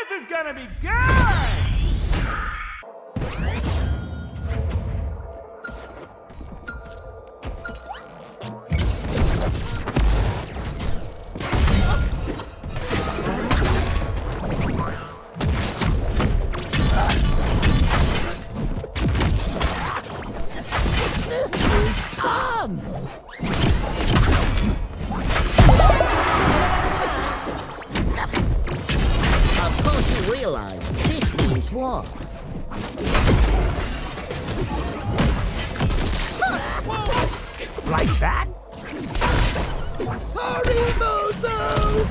This is gonna be good! Of course you realize this means war. Like that? Sorry, Bozo!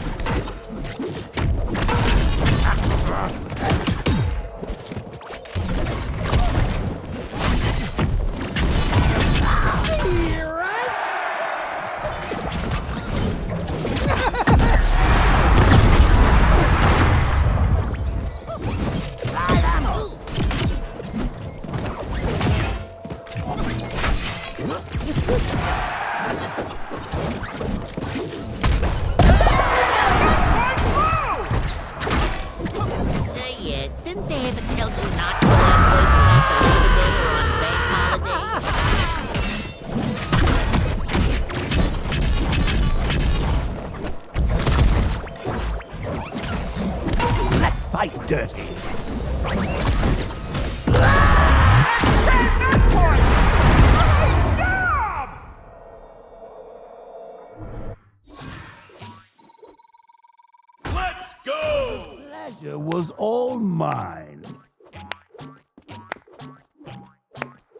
Didn't they ever tell you not to wear witbin after Labor Day or on bank holidays? Let's fight dirty. Let's go! The pleasure was all mine.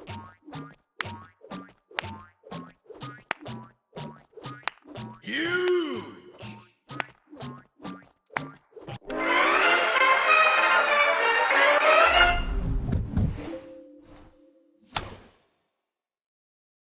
You